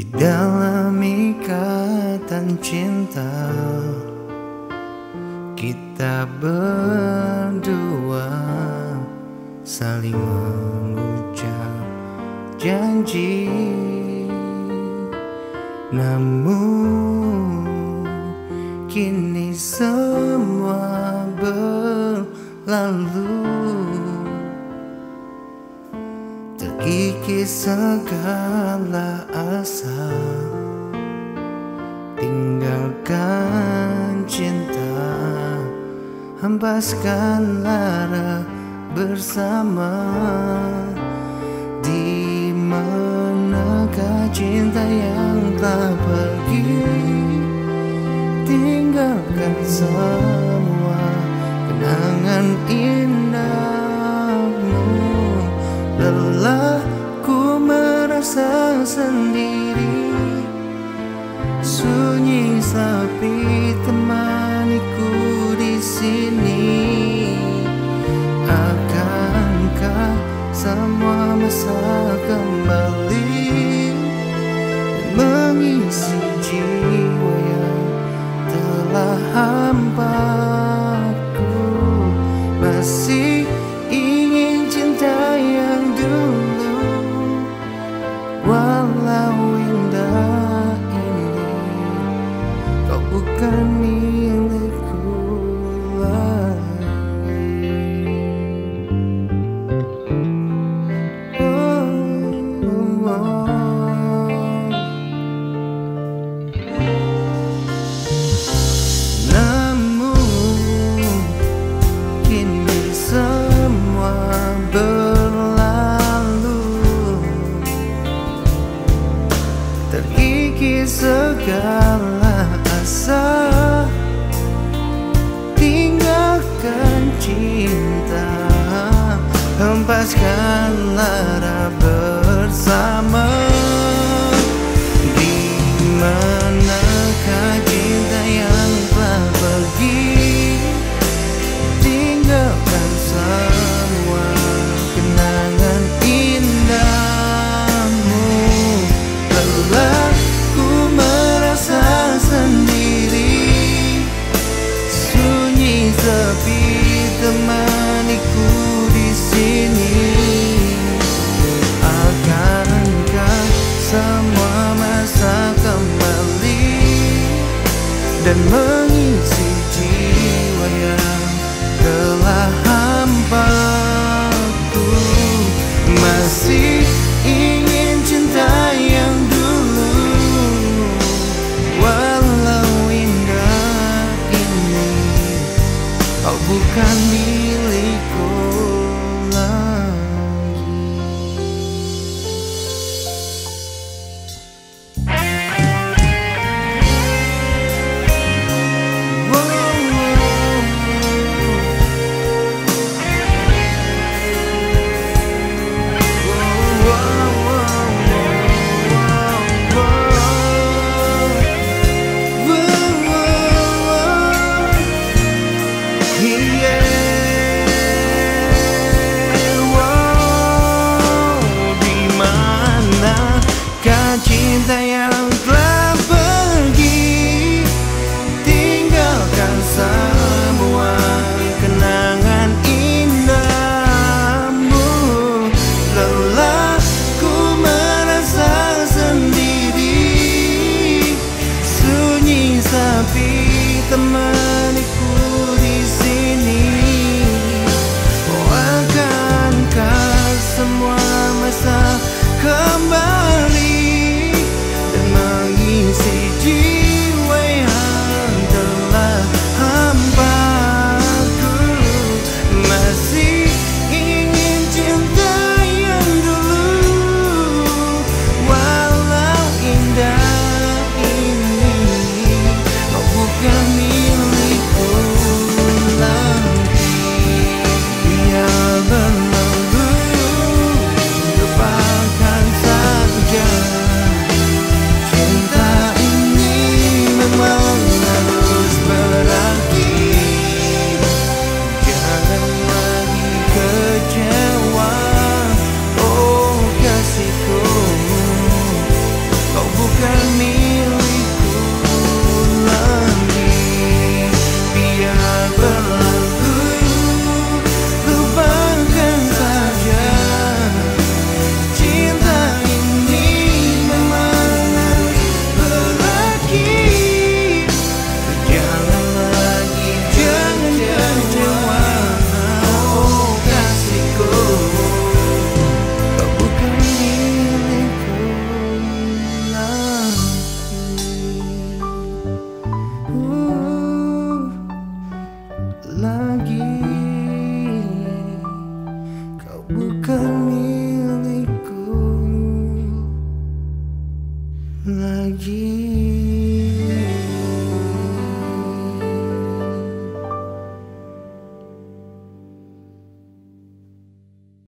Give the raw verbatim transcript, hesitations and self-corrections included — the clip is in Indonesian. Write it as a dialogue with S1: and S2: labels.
S1: Di dalam ikatan cinta kita berdua saling mengucap janji, namun kini semua berlalu, terkikis segala asa, tinggalkan cinta, hempaskan lara bersama. Di manakah cinta yang telah pergi, tinggalkan semua kenangan indahmu. Lelah ku merasa sendiri, sunyi sepi temaniku di sini. Akankah semua masa kembali mengisi jiwa yang telah hampaku? Masih ingin cinta yang dulu, walau indah ini kau bukan milikku lagi. Oh, oh, oh. Namun kini semua berlalu, terkikis segala asa, tinggalkan cinta, hempaskan lara bersama. Di manakah cinta yang telah pergi, tinggalkan semua kenangan indahmu. Lelah ku merasa sendiri, sunyi sepi temaniku di sini. Akankah semua masa kembali dan mengisi jiwa yang telah hampaku? Masih ingin cinta yang dulu, walau indah ini kau bukan milikku lagi. lagi.